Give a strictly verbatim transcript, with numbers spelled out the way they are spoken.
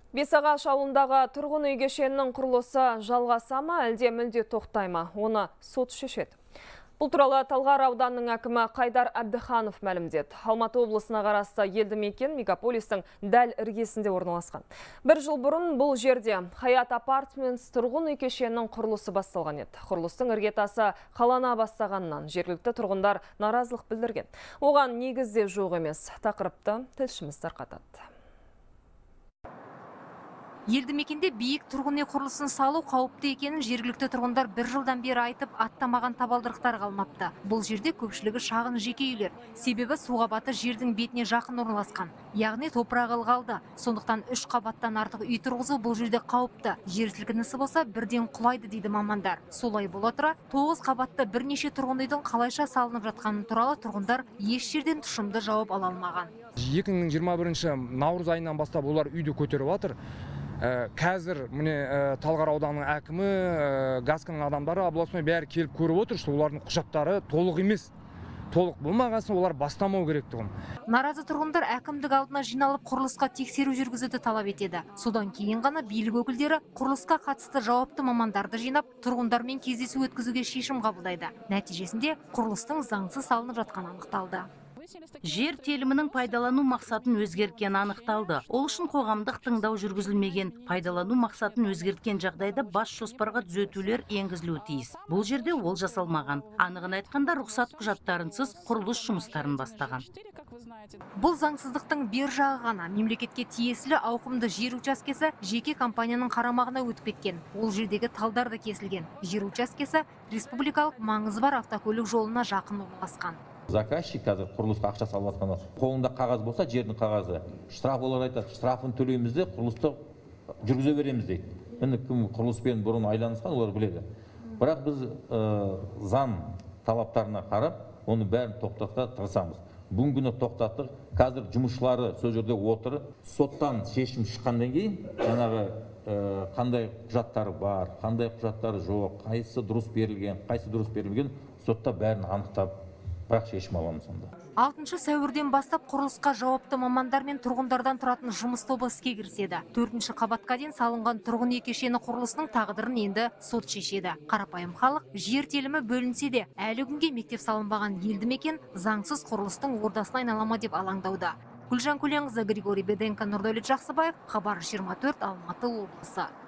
Бесағаш ауылындағы тұрғын үй кешенінің құрылысы жалғаса ма, әлде мүлде тоқтай ма? Оны сот шешеді. Бұл туралы Талғар ауданының әкімі Қайдар Әбдіханов мәлімдеді. Алматы облысына қарасты елді мекен мегаполистің дәл іргесінде орналасқан. Бір жыл бұрын бұл жерде Хаят Апартментс тұрғын үй кешенінің құрылысы басталған еді. Құрылыстың іргетасы қалана бастағаннан жергілікті тұрғындар наразылық білдірген. Оған негізде жоқ емес. Тақырыпты тілшіміз тарқатады. Елді мекенде биік тұрғын үй құрылысын салу қауіпті екенін жергілікті тұрғындар бір жылдан бері айтып, аттамаған табалдырықтар қалмапты. Бұл жерде көпшілігі шағын жеке үйлер. Себебі суға баты жердің бетіне жақын орналасқан. Яғни топырақ ылғалды. Сондықтан үш қабаттан артық үй тұрғызу бұл жерде қауіпті. Жер сілкінісі болса бірден құлайды дейді мамандар. Солай бола тұра, тоғыз қабатты бірнеше тұрғын үйдің қалайша салынып жатқаны туралы тұрғындар еш жерден тұшымды жауап ала алмаған. екі мың жиырма бірінші наурыз айынан бастап олар үйді көтеріп жатыр. Қазір міне Талғар ауданының әкімі, Гаскінің адамдары, областной бәрі келіп көріп отыр, что олардың құжаттары толық емес. Толық болмағасын олар бастамау керектігін. Наразы тұрғындар әкімдік алдына жиналып құрылысқа тексеру жүргізуді талап етеді. Содан кейін ғана билік өкілдері құрылысқа қатысты жауапты мамандарды жинап, тұрғындармен кездесу өткізуге шешім қабылдайды. Нәтижесінде құрылыстың заңсыз салынып жатқаны анықталды. Жер телімінің пайдалану мақсатын өзгерткен анықталды. Ол үшін қоғамдық тыңдау жүргізілмеген. Пайдалану мақсатын өзгерткен жағдайда бас жоспарға түзетулер енгізілуі тиіс. Бұл жерде ол жасалмаған. Анығын айтқанда рұқсат құжаттарынсыз құрылыс жұмыстарын бастаған. Бұл заңсыздықтың бер жағы ғана. Мемлекетке тиесілі ауқымды жер учаскесі жеке компанияның қарамағына өтіп кеткен. Ол жердегі талдар да кесілген. Жер учаскесі республикалық маңызы бар автокөлік жолына жақын орналасқан. Заказчик қазір құрылысқа ақша салып жатқаны. Қолында қағаз болса, жердің қағазы. Штраф олар айтады, штрафын төлейміз де, құрылысты жүргізе береміз дейді. Енді кім құрылыспен бұрын айланысқан, олар біледі. Бірақ біз заң талаптарына қарап, оны бәрін тоқтатуға тырысамыз. Бүгінгі күні тоқтаттық. Қазір жұмысшылары сол жерде отыр. Соттан шешім шыққаннан кейін, жаңағы қандай құжаттары бар, қандай құжаттары жоқ, қайсысы дұрыс берілген, қайсысы дұрыс берілген, сотта бәрін анықтап бірақ шешім аламыз сонда. алтыншы сәуірден бастап құрылысқа жауапты мамандар мен тұрғындардан тұратын жұмыс тобы іске кіріседі. төртінші қабатқа дейін салынған тұрғын үй кешені құрылысының тағдырын енді сот шешеді. Қарапайым халық жер телімі бөлінсе де, әлі күнге мектеп салынбаған елді мекен заңсыз құрылыстың ордасына айнала ма деп алаңдауда. Гүлжан Көленқызы, Григорий Беденко, Нұрдәулет Жақсыбаев, Хабар жиырма төрт, Алматы облысы.